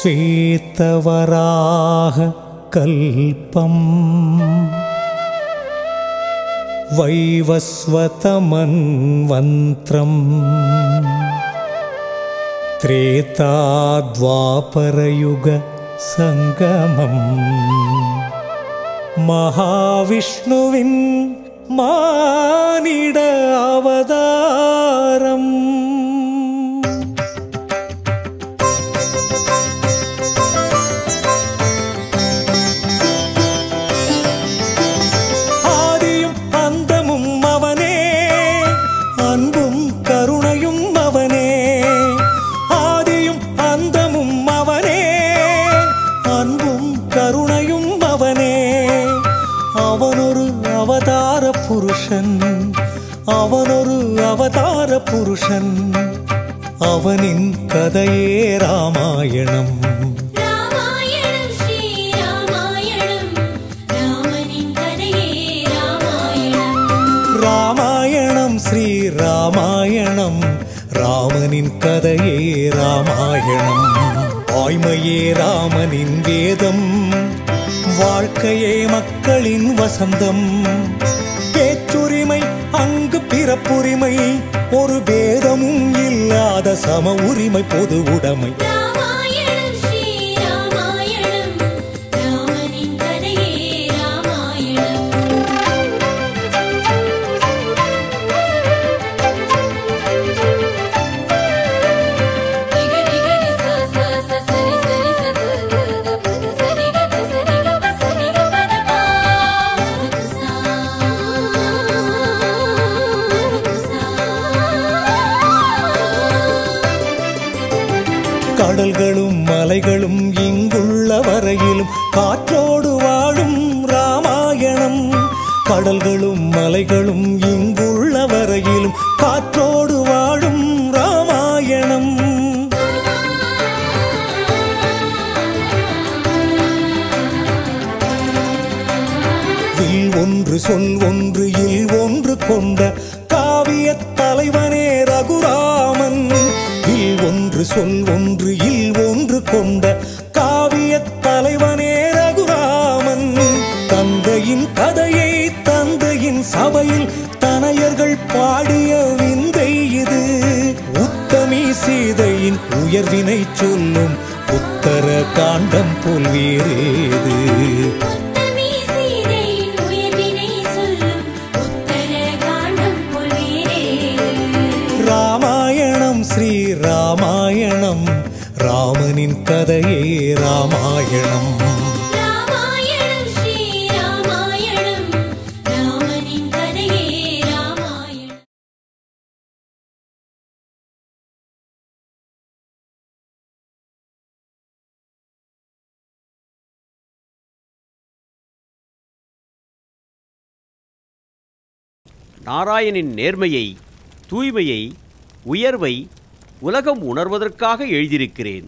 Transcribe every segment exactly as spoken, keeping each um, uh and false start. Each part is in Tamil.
श्वेतवराह कल्पम् वैवस्वतमन्वन्त्रम् त्रेताद्वापरयुग संगमम् महाविष्णुविन मानिड अवतारम् ஆதியும் அந்தமும் அவனே அன்பும் கருணையும் அவனே ஆதியும் அந்தமும் அவனே அன்பும் கருணையும் அவனே அவனொரு அவதார புருஷன் அவனொரு அவதார புருஷன் அவனின் கதையே ராமாயணம் ராமாயணம் ஸ்ரீ ராமாயணம் ராமனின் கதையே ராமாயணம் ராமாயணம் ஸ்ரீ ராமாயணம் ராமனின் கதையே ராமாயணம் ஆய்மையே ராமனின் வேதம் வாழ்க்கையே மக்களின் வசந்தம் பேச்சுரிமை அங்கு பிறப்புரிமை ஒரு பேதமும் இல்லாத சம உரிமை பொது உடைமை ராமாயணம் ஸ்ரீ ராமாயணம் ராமனின் கதையே ராமாயணம் கடல்களும் மலைகளும் இங்குள்ள வரையிலும் காற்றோடு வாழும் ராமாயணம் கடல்களும் மலைகளும் இங்குள்ள வரையிலும் காற்றோடு வாழும் ராமாயணம் வில் ஒன்று சொல் ஒன்று இல் ஒன்று கொண்ட காவிய தலைவனே ரகுராமன் வில் ஒன்று சொல் ஒன்று இல் ஒன்று கொண்ட காவிய தலைவனே ரகுராமன் தந்தையின் கதையை தந்தையின் சபையில் தனையர்கள் பாடிய விந்தை இது உத்தமி சீதையின் உயர்வினை சொல்லும் உத்தர காண்டம் போல் வேறேது உத்தமி சீதையின் உயர்வினை சொல்லும் உத்தர காண்டம் போல் வேறேது ராமாயணம் ஸ்ரீ ராமாயணம் ராமனின் கதையே ராமாயணம் ராமாயணம் ஸ்ரீ ராமாயணம் ராமனின் கதையே ராமாயணம் நாராயணின் நேர்மையை தூய்மையை உயர்வை உலகம் உணர்வதற்காக எழுதியிருக்கிறேன்.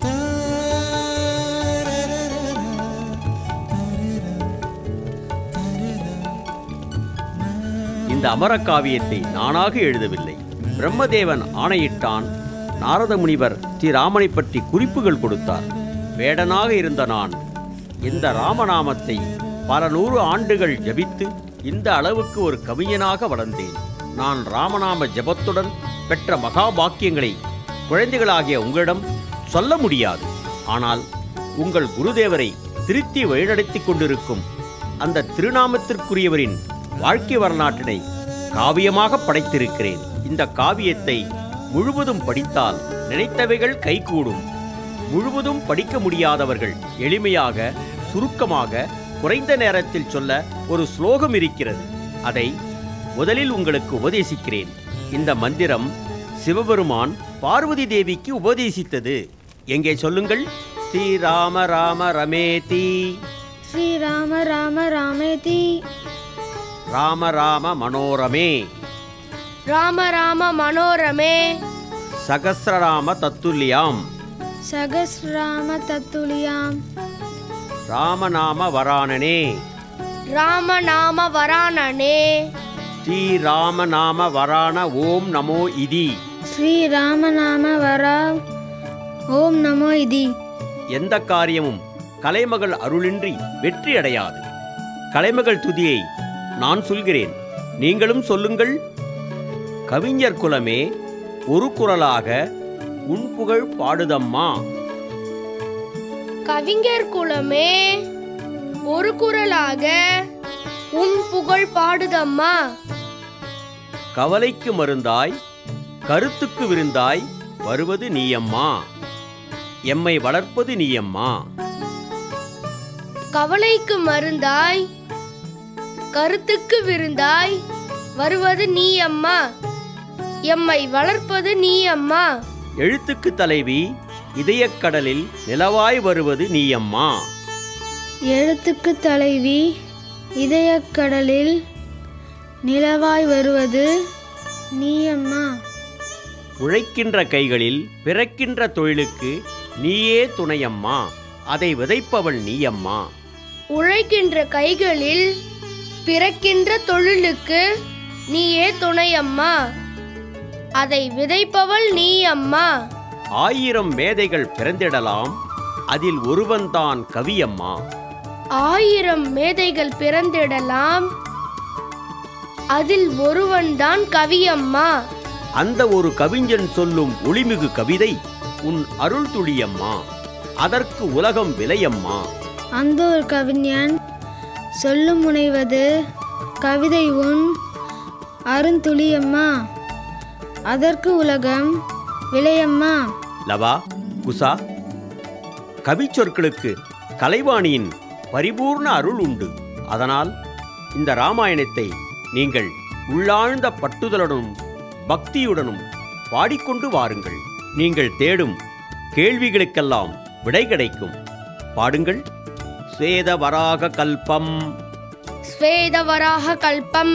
இந்த அமர காவியத்தை நானாக எழுதவில்லை. பிரம்மதேவன் ஆணையிட்டான். நாரத முனிவர் ஸ்ரீராமனை பற்றி குறிப்புகள் கொடுத்தார். வேடனாக இருந்த நான் இந்த ராமநாமத்தை பல நூறு ஆண்டுகள் ஜபித்து இந்த அளவுக்கு ஒரு கவிஞனாக வளர்ந்தேன். நான் ராமநாம ஜபத்துடன் பெற்ற மகாபாக்கியங்களை குழந்தைகளாகிய உங்களிடம் சொல்ல முடியாது. ஆனால் உங்கள் குருதேவரை திருத்தி வழிநடத்தி கொண்டிருக்கும் அந்த திருநாமத்திற்குரியவரின் வாழ்க்கை வரலாற்றினை காவியமாக படைத்திருக்கிறேன். இந்த காவியத்தை முழுவதும் படித்தால் நினைத்தவைகள் கைகூடும். முழுவதும் படிக்க முடியாதவர்கள் எளிமையாக சுருக்கமாக குறைந்த நேரத்தில் சொல்ல ஒரு ஸ்லோகம் இருக்கிறது. அதை முதலில் உங்களுக்கு உபதேசிக்கிறேன். இந்த மந்திரம் சிவபெருமான் பார்வதி தேவிக்கு உபதேசித்தது. எங்கே சொல்லுங்கள். ஸ்ரீராம ராம ரமேதி ஸ்ரீராம ராம ராமேதி ராம ராம மனோரமே ராம ராம மனோரமே சகஸ்ரராம தத்துல்யாம் சகஸ்ராம தத்துல்யாம் ராமநாம வராணனே ராமநாம வராணனே ஸ்ரீராமநாம வராண ஓம் நமோ இதி ஸ்ரீராமநாம வரா ஓம் நமோ இதி எந்த காரியமும் கலைமகள் அருளின்றி வெற்றி அடையாது. கலைமகள் துதியை நான் சொல்கிறேன், நீங்களும் சொல்லுங்கள். கவிஞர் குலமே ஒரு குரலாக உன் புகழ் பாடுதம்மா. கவிஞர் குலமே ஒரு குரலாக உன் புகழ் பாடுதம்மா. கவலைக்கு மருந்தாய் கருத்துக்கு விருந்தாய் வருவது நீயம்மா. எம்மை வளர்ப்பது நீயம்மா. கவலைக்கு மருந்தாய் கருத்துக்கு விருந்தாய் வருவது நீ அம்மா. எம்மை வளர்ப்பது நீ அம்மா. எழுத்துக்கு தலைவி இதயக்கடலில் நிலவாய் வருவது நீயம்மா. எழுத்துக்கு தலைவி இதயக்கடலில் நிலவாய் வருவது நீ அம்மா. உழைக்கின்ற கைகளில் பிறக்கின்ற தொழிலுக்கு நீயே துணையம்மா. அதை விதைப்பவள் நீயம்மா. உழைக்கின்ற கைகளில் பிறக்கின்ற தொழிலுக்கு நீயே துணையம்மா. அதை விதைப்பவள் நீ அம்மா. ஆயிரம் மேதைகள் பிறந்திடலாம், அதில் ஒருவன்தான் கவியம்மா. ஆயிரம் மேதைகள் பிறந்திடலாம், அதில் ஒருவன்தான் கவியம்மா. அந்த ஒரு கவிஞன் சொல்லும் ஒளிமிகு கவிதை உன் அருள் துளியம்மா. அதற்கு உலகம் விலையம்மா. அந்த ஒரு கவிஞன் சொல்லும் முனைவது கவிதை உன் அருந்துளியம்மா. அதற்கு உலகம் விலையம்மா. லவா, குசா, கவி சொற்களுக்கு கலைவாணியின் பரிபூர்ண அருள் உண்டு. அதனால் இந்த ராமாயணத்தை நீங்கள் உள்ளாழ்ந்த பட்டுதலுடனும் பக்தியுடனும் பாடிக்கொண்டு வாருங்கள். நீங்கள் தேடும் கேள்விகளுக்கெல்லாம் விடை கிடைக்கும். பாடுங்கள். ஸ்வேதவராக கல்பம் ஸ்வேதவராக கல்பம்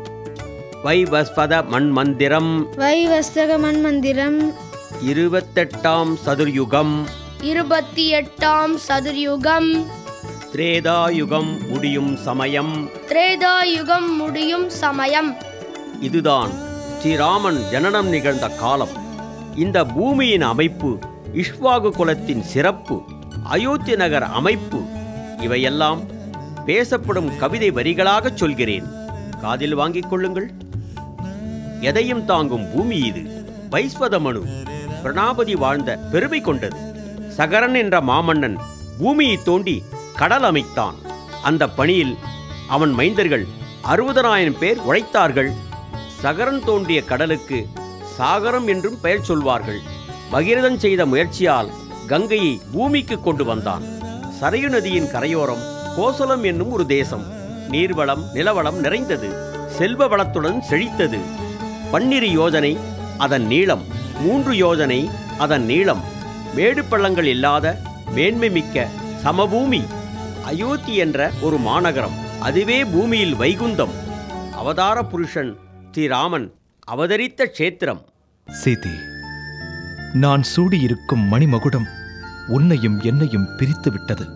வைவஸ்வத மண்மந்திரம் வைவஸ்தக மன்மந்திரம் இருபத்தெட்டாம் சதுர்யுகம் இருபத்தி எட்டாம் சதுர்யுகம் திரேதாயுகம் முடியும் சமயம். திரேதாயுகம் முடியும் சமயம். இதுதான் ஸ்ரீராமன் ஜனனம் நிகழ்ந்த காலம். இந்த பூமியின் அமைப்பு, இஷ்வாகு குலத்தின் சிறப்பு, அயோத்தி நகர் அமைப்பு, இவையெல்லாம் பேசப்படும் கவிதை வரிகளாகச் சொல்கிறேன். காதில் வாங்கிக் கொள்ளுங்கள். எதையும் தாங்கும் பூமி இது. வைஸ்வத மனு பிரணாபதி வாழ்ந்த பெருமை கொண்டது. சகரன் என்ற மாமன்னன் பூமியை தோண்டி கடல் அமைத்தான். அந்த பணியில் அவன் மைந்தர்கள் அறுபதனாயிரம் பேர் உழைத்தார்கள். சகரன் தோண்டிய கடலுக்கு சாகரம் என்றும் பெயர் சொல்வார்கள். பகீரதன் செய்த முயற்சியால் கங்கையை பூமிக்கு கொண்டு வந்தான். சரையு நதியின் கரையோரம் கோசலம் என்னும் ஒரு தேசம். நீர்வளம் நிலவளம் நிறைந்தது. செல்வ வளத்துடன் செழித்தது. பன்னிரு யோஜனை அதன் நீளம், மூன்று யோஜனை அதன் நீளம். மேடு பள்ளங்கள் இல்லாத மேன்மை மிக்க சமபூமி. அயோத்தி என்ற ஒரு மாநகரம். அதுவே பூமியில் வைகுந்தம். அவதார புருஷன் ஸ்ரீராமன் அவதரித்த க்ஷேத்திரம். சீதே, நான் சூடியிருக்கும் மணிமகுடம் உன்னையும் என்னையும் பிரித்து விட்டது.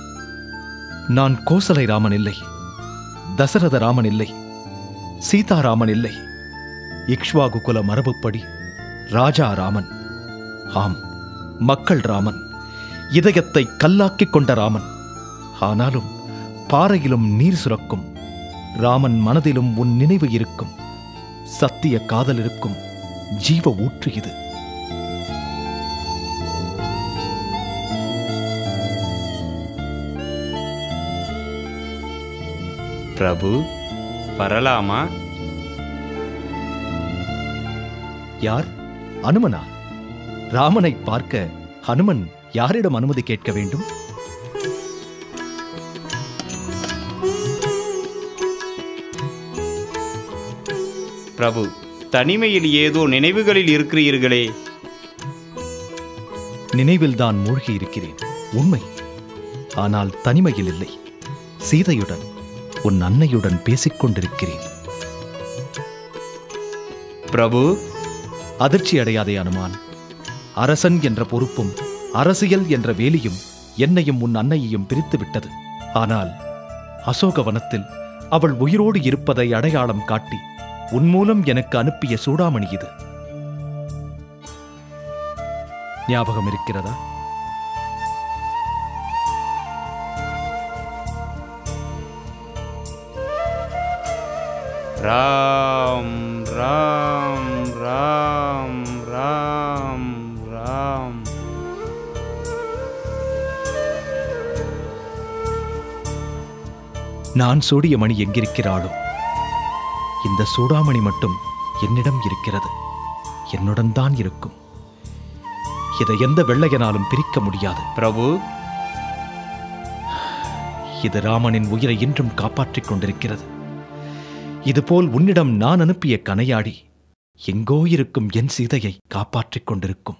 நான் கோசலை ராமன் இல்லை, தசரத ராமன் இல்லை, சீதாராமன் இல்லை. இக்ஷ்வாகு குல மரபுப்படி ராஜா ராமன். ஆம், மக்கள் ராமன், இதயத்தை கல்லாக்கிக் கொண்ட ராமன். ஆனாலும் பாறையிலும் நீர் சுரக்கும். ராமன் மனதிலும் உன் நினைவு இருக்கும். சத்திய காதல் இருக்கும். ஜீவ ஊற்று இது. பிரபு, வரலாமா? யார்? அனுமனா? ராமனை பார்க்க ஹனுமன் யாரிடம் அனுமதி கேட்க வேண்டும்? பிரபு, தனிமையில் ஏதோ நினைவுகளில் இருக்கிறீர்களே. நினைவில்தான் மூழ்கி இருக்கிறேன், உண்மை. ஆனால் தனிமையில் இல்லை. சீதையுடன், உன் அன்னையுடன் பேசிக் கொண்டிருக்கிறேன். பிரபு, அதிர்ச்சி அடையாதே அனுமான். அரசன் என்ற பொறுப்பும் அரசியல் என்ற வேலியும் என்னையும் உன் அன்னையையும் பிரித்து விட்டது. ஆனால் அசோகவனத்தில் அவள் உயிரோடு இருப்பதை அடையாளம் காட்டி உன் மூலம் எனக்கு அனுப்பிய சூடாமணி இது. ஞாபகம் இருக்கிறதா? ராம் ராம் ராம் ராம் ராம். நான் சூடிய மணி எங்கிருக்கிறாளோ, இந்த சூடாமணி மட்டும் என்னிடம் இருக்கிறது, என்னுடன் தான் இருக்கும். இதை எந்த வெள்ளையனாலும் பிரிக்க முடியாது. பிரபு, இது ராமனின் உயிரை இன்றும் காப்பாற்றிக் கொண்டிருக்கிறது. இதுபோல் உன்னிடம் நான் அனுப்பிய கனையாடி எங்கோ இருக்கும் என் சீதையை காப்பாற்றிக் கொண்டிருக்கும்.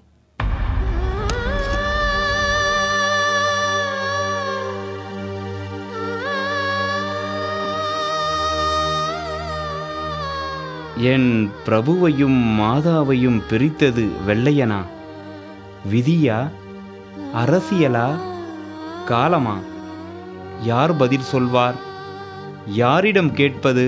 என் பிரபுவையும் மாதாவையும் பிரித்தது வெள்ளையனா? விதியா? அரசியலா? காலமா? யார் பதில் சொல்வார்? யாரிடம் கேட்பது?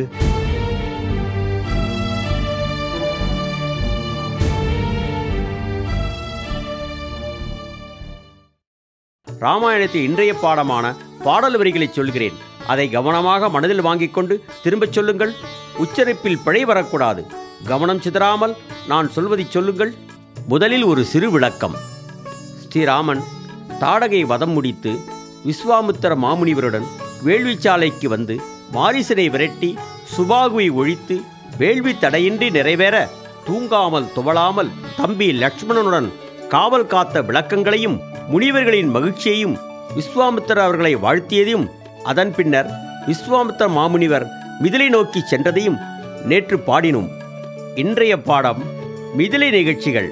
ராமாயணத்தின் இன்றைய பாடமான பாடல் வரிகளை சொல்கிறேன். அதை கவனமாக மனதில் வாங்கிக் கொண்டு திரும்பச் சொல்லுங்கள். உச்சரிப்பில் பிழை வரக்கூடாது. கவனம் சிதறாமல் நான் சொல்வதை சொல்லுங்கள். முதலில் ஒரு சிறு விளக்கம். ஸ்ரீராமன் தாடகை வதம் முடித்து விஸ்வாமித்திர மாமுனிவருடன் வேள்விச்சாலைக்கு வந்து மாரிசனை விரட்டி சுபாகுவை ஒழித்து வேள்வி தடையின்றி நிறைவேற தூங்காமல் துவளாமல் தம்பி லக்ஷ்மணனுடன் காவல் காத்த விளக்கங்களையும் முனிவர்களின் மகிழ்ச்சியையும் விஸ்வாமித்திரர் அவர்களை வாழ்த்தியதையும் அதன் பின்னர் விஸ்வாமித்திர மாமுனிவர் மிதிலை நோக்கி சென்றதையும் நேற்று பாடினோம். இன்றைய பாடம் மிதிலை நிகழ்ச்சிகள்.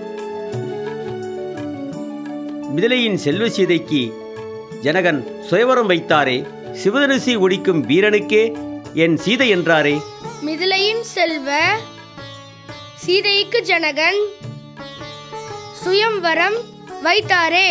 மிதிலையின் செல்வ சீதைக்கு ஜனகன் சுயவரம் வைத்தாரே, சிவதனுசி ஒடிக்கும் வீரனுக்கே என் சீதை என்றாரே. மிதிலையின் செல்வ சீதைக்கு ஜனகன் சுயம்வரம் வைத்தாரே,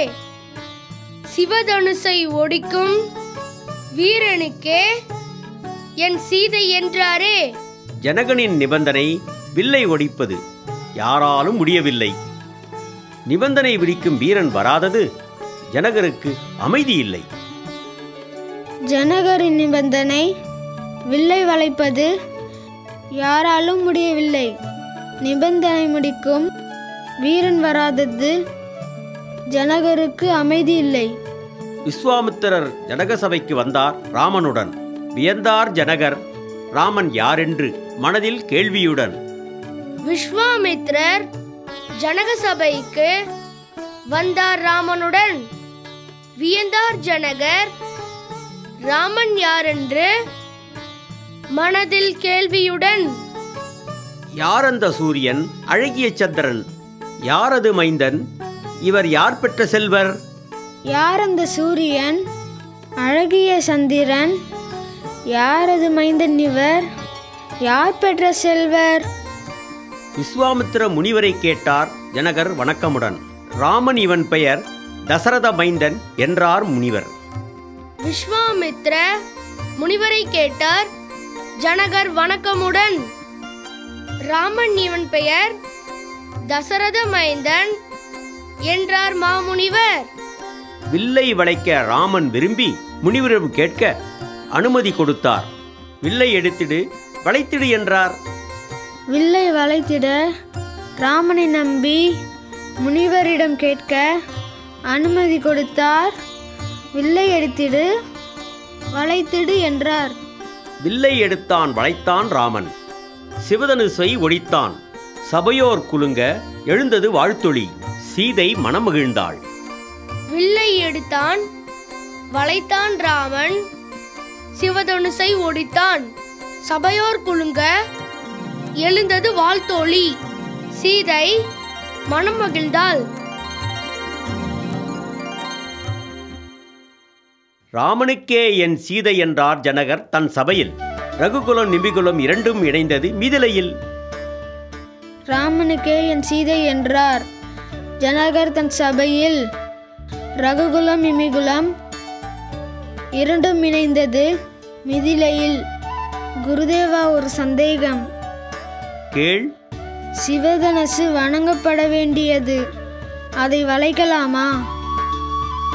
சிவதனுசை ஒடிக்கும் வீரனுக்கே என் சீதை என்றாரே. ஜனகனின் நிபந்தனை வில்லை ஒடிப்பது. யாராலும் முடியவில்லை. நிபந்தனை விதிக்கும் வீரன் வராதது ஜனகருக்கு அமைதி இல்லை. ஜனகரின் நிபந்தனை வில்லை வளைப்பது யாராலும் முடியவில்லை. நிபந்தனை முடிக்கும் வீரன் வராதது ஜனகருக்கு அமைதி இல்லை. விஸ்வாமித்திரர் ஜனக சபைக்கு வந்தார் ராமனுடன். வியந்தார் ஜனகர் ராமன் யாரென்று மனதில் கேள்வியுடன். விஸ்வாமித்திரர் ஜனக சபைக்கு வந்தார் ராமனுடன். வியந்தார் ஜனகர் ராமன் யாரென்று மனதில் கேள்வியுடன். யார் அந்த சூரியன், அழகிய சந்திரன்? யாரது மைந்தன், இவர் யார் பெற்ற செல்வர்? யார் அந்த சூரியன், அழகிய சந்திரன்? யாரது மைந்தன் இவர், யார் பெற்ற செல்வர்? விஸ்வாமித்திர முனிவரை கேட்டார் ஜனகர் வணக்கமுடன். ராமன் இவன் பெயர், தசரத மைந்தன் என்றார் முனிவர். விஸ்வாமித்திர முனிவரை கேட்டார் ஜனகர் வணக்கமுடன். ராமன் இவன் பெயர், தசரத மைந்தன் என்றார் மாமுனிவர். வில்லை வளைக்க ராமன் விரும்பி முனிவரிடம் கேட்க அனுமதி கொடுத்தார். வில்லை எடுத்திடு, வளைத்திடு என்றார். வில்லை வளைத்திட ராமனை நம்பி முனிவரிடம் கேட்க அனுமதி கொடுத்தார். வில்லை எடுத்திடு, வளைத்திடு என்றார். வில்லை எடுத்தான், வளைத்தான் ராமன். சிவதனுசை ஒடித்தான். சபையோர் குலுங்க எழுந்தது வாழ்த்தொளி. சீதை மனமகிழ்ந்தாள். வில்லை எடுத்தான், வளைத்தான் ராமன். சிவதனுசை ஒடித்தான். சபையோர் குலுங்க எழுந்தது வாழ்த்தொளி. சீதை மனம் மகிழ்ந்தாள். ராமனுக்கே என் சீதை என்றார் ஜனகர் தன் சபையில். ரகுகுலம் நிமிகுலம் இரண்டும் இணைந்தது மிதிலையில். ராமனுக்கே என் சீதை என்றார் ஜனகர் தன் சபையில். ரகுகுலம் இமிகுலம் இரண்டும் இணைந்தது மிதிலையில். குருதேவா, ஒரு சந்தேகம். கேள். சிவதனுசு வணங்கப்பட வேண்டியது, அதை வளைக்கலாமா?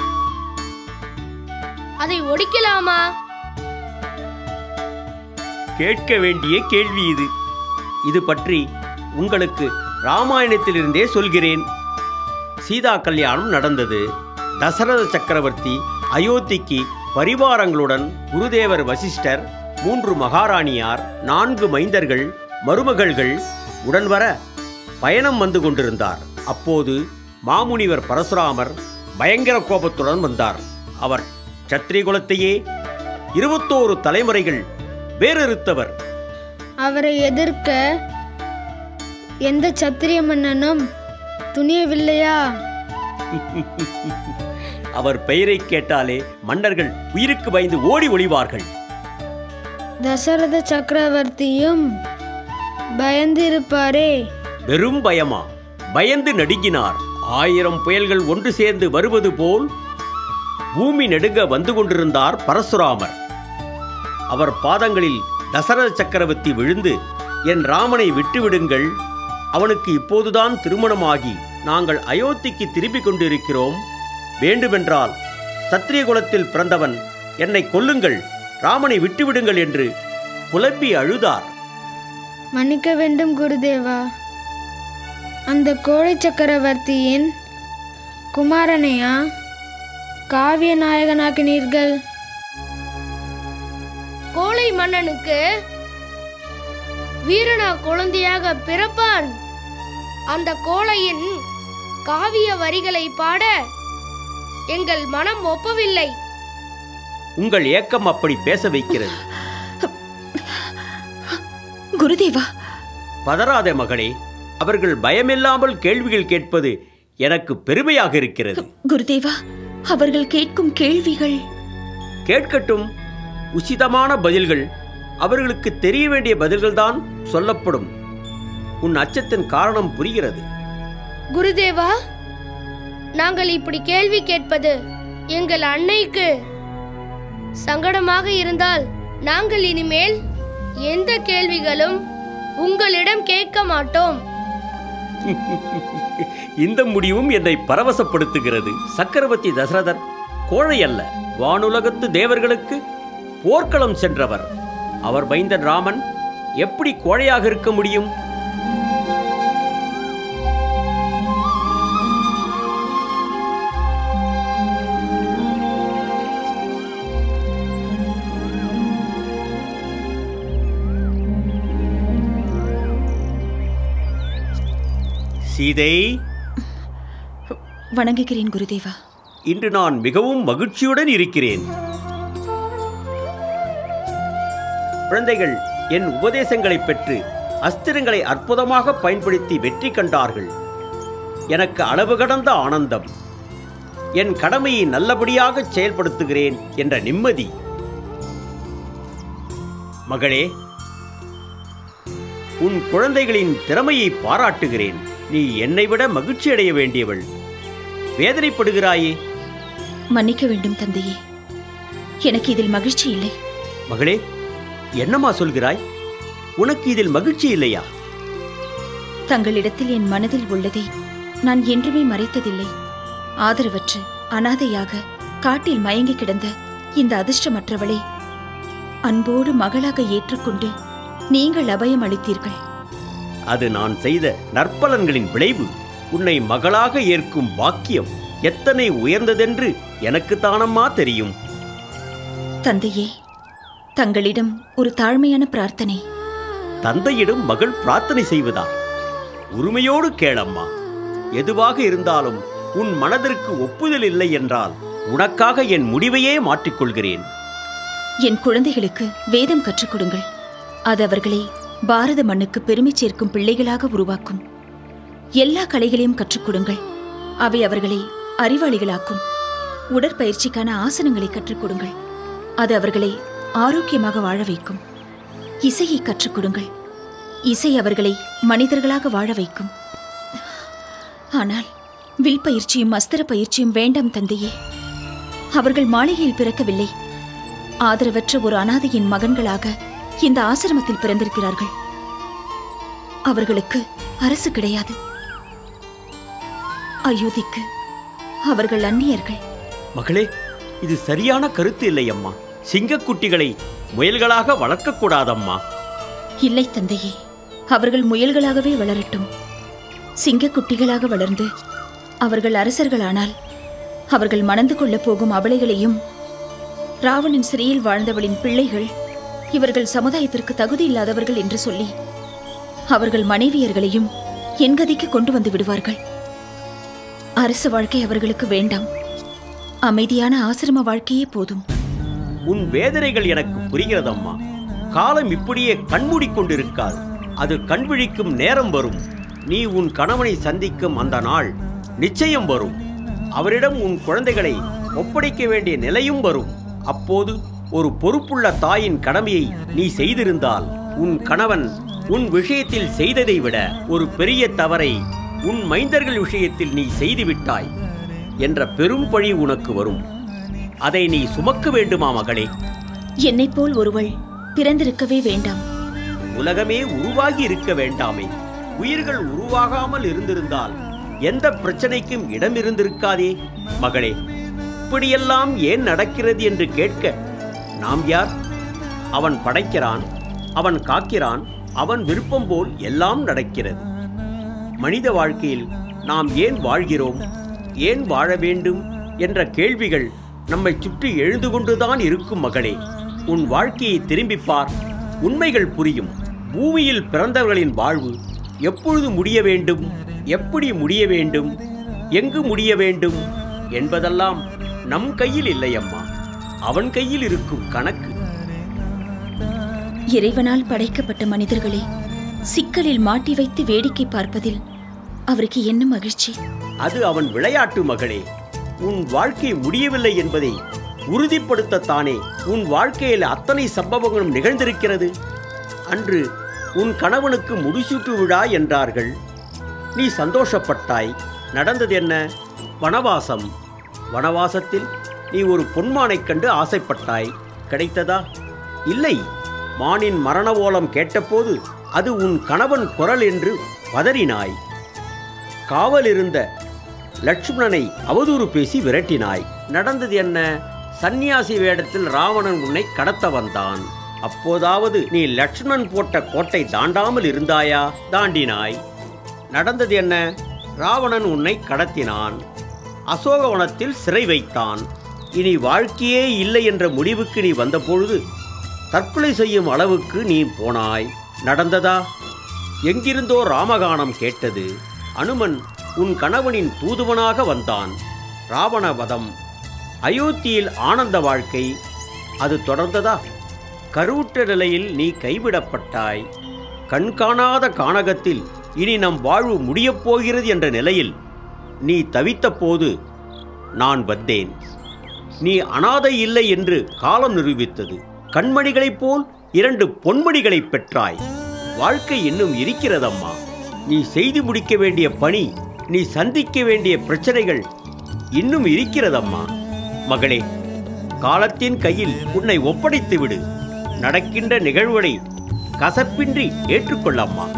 அதை ஒடிக்கலாமா? கேட்க வேண்டிய கேள்வி இது. இது பற்றி உங்களுக்கு ராமாயணத்திலிருந்தே சொல்கிறேன். சீதா கல்யாணம் நடந்தது. தசரத சக்கரவர்த்தி அயோத்திக்கு பரிவாரங்களுடன் குருதேவர் வசிஷ்டர், மூன்று மகாராணியார், நான்கு மைந்தர்கள், மருமகள்கள் உடன் வர பயணம் வந்து கொண்டிருந்தார். அப்போது மாமுனிவர் பரசுராமர் பயங்கர கோபத்துடன் வந்தார். அவர் சத்திரிய குலத்தையே இருபத்தோரு தலைமுறைகள் வேறறுத்தவர். அவரை எதிர்க்க எந்த சத்திரிய மன்னனும் துணியவில்லையா? அவர் பெயரை கேட்டாலே மன்னர்கள் உயிருக்கு பயந்து ஓடி ஒளிவார்கள். தசரத சக்கரவர்த்தியும் பயந்திருப்பாரே. வெறும் பயமா? பயந்து நடுங்கினார். ஆயிரம் புயல்கள் ஒன்று சேர்ந்து வருவது போல் பூமி நடுங்க வந்து கொண்டிருந்தார் பரசுராமர். அவர் பாதங்களில் தசரத சக்கரவர்த்தி விழுந்து, என் ராமனை விட்டுவிடுங்கள், அவனுக்கு இப்போதுதான் திருமணமாகி நாங்கள் அயோத்திக்கு திரும்பிக் கொண்டிருக்கிறோம். வேண்டுமென்றால் சத்திரிய குலத்தில் பிறந்தவன், என்னை கொல்லுங்கள், ராமனை விட்டுவிடுங்கள் என்று புலம்பி அழுதார். மன்னிக்க வேண்டும் குருதேவா. அந்த கோழை சக்கரவர்த்தியின் குமாரனையா காவிய நாயகனாக்கினீர்கள்? கோழை மன்னனுக்கு வீரனா குழந்தையாக பிறப்பான். அந்த கோழையின் காவிய வரிகளை பாட எங்கள் மனம் ஒப்பவில்லை. உங்கள் ஏக்கம் அப்படி பேச வைக்கிறது. குருதேவா, பதறாதே மகளே. அவர்கள் பயமில்லாமல் கேள்விகள் கேட்பது எனக்கு பெருமையாக இருக்கிறது. குருதேவா, அவர்கள் கேட்கும் கேள்விகள். கேட்கட்டும். உசிதமான பதில்கள், அவர்களுக்கு தெரிய வேண்டிய பதில்கள்தான் சொல்லப்படும். உன் அச்சத்தின் காரணம் புரிகிறது. குருதேவா, நாங்கள் இப்படி கேள்வி கேட்பது எங்கள் அன்னைக்கு சங்கடமாக இருந்தால் நாங்கள் இனிமேல் எந்த கேள்விகளும் உங்களிடம் கேட்க மாட்டோம். இந்த முடிவும் என்னை பரவசப்படுத்துகிறது. சக்கரவர்த்தி தசரதர் கோழை அல்ல, வானுலகத்து தேவர்களுக்கு போர்க்களம் சென்றவர். அவர் மைந்தன் ராமன் எப்படி கோழையாக இருக்க முடியும்? சீதை, வணங்குகிறேன் குருதேவா. இன்று நான் மிகவும் மகிழ்ச்சியுடன் இருக்கிறேன். குழந்தைகள் என் உபதேசங்களை பெற்று அஸ்திரங்களை அற்புதமாக பயன்படுத்தி வெற்றி கண்டார்கள். எனக்கு அளவு கடந்த ஆனந்தம். என் கடமையை நல்லபடியாக செயல்படுத்துகிறேன் என்ற நிம்மதி. மகளே, உன் குழந்தைகளின் திறமையை பாராட்டுகிறேன். நீ என்னை விட மகிழ்ச்சி அடைய வேண்டியவள். வேதனைப்படுகிறாயே? மன்னிக்க வேண்டும் தந்தையே, எனக்கு இதில் மகிழ்ச்சி இல்லை. மகளே, என்னம்மா சொல்கிறாய்? உனக்கு இதில் மகிழ்ச்சி இல்லையா? தங்களிடத்தில் என் மனதில் உள்ளதை நான் என்றுமே மறைத்ததில்லை. ஆதரவற்று அனாதையாக காட்டில் மயங்கி கிடந்த இந்த அதிர்ஷ்டமற்றவளை அன்போடு மகளாக ஏற்றுக்கொண்டு நீங்கள் அபயம் அளித்தீர்கள். அது நான் செய்த நற்பலன்களின் விளைவு. உன்னை மகளாக ஏற்கும் பாக்கியம் எத்தனை உயர்ந்ததென்று எனக்கு தானம்மா தெரியும். தந்தையே, தங்களிடம் ஒரு தாழ்மையான பிரார்த்தனை. தந்தையிடம் மகள் பிரார்த்தனை செய்வதா? உரிமையோடு கேளம்மா. எதுவாக இருந்தாலும் உன் மனதிற்கு ஒப்புதல் இல்லை என்றால் உனக்காக என் முடிவையே மாற்றிக்கொள்கிறேன். என் குழந்தைகளுக்கு வேதம் கற்றுக் கொடுங்கள். அது அவர்களை பாரத மண்ணுக்கு பெருமை சேர்க்கும் பிள்ளைகளாக உருவாக்கும். எல்லா கலைகளையும் கற்றுக் கொடுங்கள். அவை அவர்களை அறிவாளிகளாக்கும். உடற்பயிற்சிக்கான ஆசனங்களை கற்றுக் கொடுங்கள். அது அவர்களை ஆரோக்கியமாக வாழ வைக்கும். இசையை கற்றுக் கொடுங்கள். இசை அவர்களை மனிதர்களாக வாழ வைக்கும். ஆனால் வில் பயிற்சியும் அஸ்திர பயிற்சியும் வேண்டாம் தந்தையே. அவர்கள் மாளிகையில் பிறக்கவில்லை. ஆதரவற்ற ஒரு அனாதையின் மகன்களாக இந்த ஆசிரமத்தில் பிறந்திருக்கிறார்கள். அவர்களுக்கு அரசு கிடையாது. அயோத்திக்கு அவர்கள் அந்நியர்கள். மகளே, இது சரியான கருத்து இல்லை அம்மா. சிங்கக்குட்டிகளை முயல்களாக வளர்க்கக்கூடாதம்மா. இல்லை தந்தையே, அவர்கள் முயல்களாகவே வளரட்டும். சிங்கக்குட்டிகளாக வளர்ந்து அவர்கள் அரசர்களானால் அவர்கள் மணந்து கொள்ளப் போகும் அபலைகளையும், ராவணன் சிறையில் வாழ்ந்தவளின் பிள்ளைகள் இவர்கள் சமுதாயத்திற்கு தகுதி இல்லாதவர்கள் என்று சொல்லி அவர்கள் மனைவியர்களையும் என் கதிக்கு கொண்டு வந்து விடுவார்கள். அரசு வாழ்க்கை அவர்களுக்கு வேண்டாம். அமைதியான ஆசிரம வாழ்க்கையே போதும். உன் வேதனைகள் எனக்கு புரிகிறதம்மா. காலம் இப்படியே கண்மூடிக்கொண்டிருக்காது. அது கண்விழிக்கும் நேரம் வரும். நீ உன் கணவனை சந்திக்கும் அந்த நாள் நிச்சயம் வரும். அவரிடம் உன் குழந்தைகளை ஒப்படைக்க வேண்டிய நிலையும் வரும். அப்போது ஒரு பொறுப்புள்ள தாயின் கடமையை நீ செய்திருந்தால், உன் கணவன் உன் விஷயத்தில் செய்ததை விட ஒரு பெரிய தவறை உன் மைந்தர்கள் விஷயத்தில் நீ செய்துவிட்டாய் என்ற பெரும் பழி உனக்கு வரும். அதை நீ சுமக்க வேண்டுமா மகளே? என்னைப் போல் ஒருவள் பிறந்திருக்கவே வேண்டாம். உலகமே உருவாகி இருக்க வேண்டாமே. உயிர்கள் உருவாகாமல் இருந்திருந்தால் எந்த பிரச்சனைக்கும் இடம் இருந்திருக்காதே. மகளே, இப்படியெல்லாம் ஏன் நடக்கிறது என்று கேட்க நாம் யார்? அவன் படைக்கிறான், அவன் காக்கிறான், அவன் விருப்பம் போல் எல்லாம் நடக்கிறது. மனித வாழ்க்கையில் நாம் ஏன் வாழ்கிறோம், ஏன் வாழ வேண்டும் என்ற கேள்விகள் நம்மை சுற்றி எழுந்து கொண்டுதான் இருக்கும். மகளே, உன் வாழ்க்கையை திரும்பிப்பார், உண்மைகள் புரியும். பூமியில் பிறந்தவர்களின் வாழ்வு எப்பொழுது முடிய வேண்டும், எப்படி முடிய வேண்டும், எங்கு முடிய வேண்டும் என்பதெல்லாம் நம் கையில் இல்லையம்மா, அவன் கையில் இருக்கும் கணக்கு. இறைவனால் படைக்கப்பட்ட மனிதர்களை சிக்கலில் மாட்டி வைத்து வேடிக்கை பார்ப்பதில் அவருக்கு என்ன மகிழ்ச்சி? அது அவன் விளையாட்டு மகளே. உன் வாழ்க்கை முடியவில்லை என்பதை உறுதிப்படுத்தத்தானே உன் வாழ்க்கையில் அத்தனை சம்பவங்களும் நிகழ்ந்திருக்கிறது. அன்று உன் கணவனுக்கு முடிசூட்டு விழா என்றார்கள். நீ சந்தோஷப்பட்டாய். நடந்தது என்ன? வனவாசம். வனவாசத்தில் நீ ஒரு பொன்மானைக் கண்டு ஆசைப்பட்டாய். கிடைத்ததா? இல்லை. மானின் மரண ஓலம் கேட்டபோது அது உன் கணவன் குரல் என்று பதறினாய். காவல் இருந்த லட்சுமணனை அவதூறு பேசி விரட்டினாய். நடந்தது என்ன? சந்நியாசி வேடத்தில் ராவணன் உன்னை கடத்த வந்தான். அப்போதாவது நீ லட்சுமணன் போட்ட கோட்டை தாண்டாமல் இருந்தாயா? தாண்டினாய். நடந்தது என்ன? ராவணன் உன்னை கடத்தினான், அசோகவனத்தில் சிறை வைத்தான். இனி வாழ்க்கையே இல்லை என்ற முடிவுக்கு நீ வந்தபொழுது தற்கொலை செய்யும் அளவுக்கு நீ போனாய். நடந்ததா? எங்கிருந்தோ ராமகானம் கேட்டது. அனுமன் உன் கணவனின் தூதுவனாக வந்தான். ராவண வதம், அயோத்தியில் ஆனந்த வாழ்க்கை, அது தொடர்ந்ததா? கருவுற்ற நிலையில் நீ கைவிடப்பட்டாய். கண்காணாத கானகத்தில் இனி நம் வாழ்வு முடியப் போகிறது என்ற நிலையில் நீ தவித்த போது நான் வந்தேன். நீ அனாதை இல்லை என்று காலம் நிரூபித்தது. கண்மணிகளைப் போல் இரண்டு பொன்மணிகளை பெற்றாய். வாழ்க்கை இன்னும் இருக்கிறதம்மா. நீ செய்து முடிக்க வேண்டிய பணி, நீ சந்திக்க வேண்டிய பிரச்சனைகள் இன்னும் இருக்கிறதம்மா. மகளே, காலத்தின் கையில் உன்னை ஒப்படைத்து விடு. நடக்கின்ற நிகழ்வுகளை கசப்பின்றி ஏற்றுக்கொள்ளம்மா.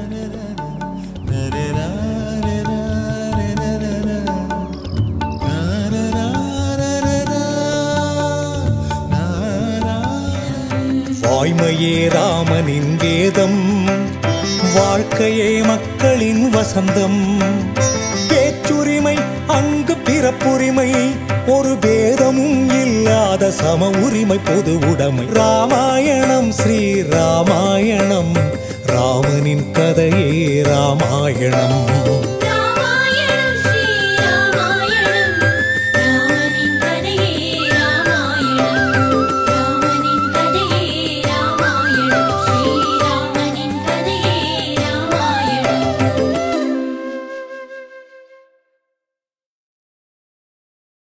வாய்மையே ராமனின் வேதம், வாழ்க்கையே மக்களின் வசந்தம். பேச்சுரிமை அங்கு பிறப்புரிமை, ஒரு பேதமும் இல்லாத சம உரிமை பொது உடைமை. ராமாயணம் ஸ்ரீ ராமாயணம், ராமனின் கதையே ராமாயணம்.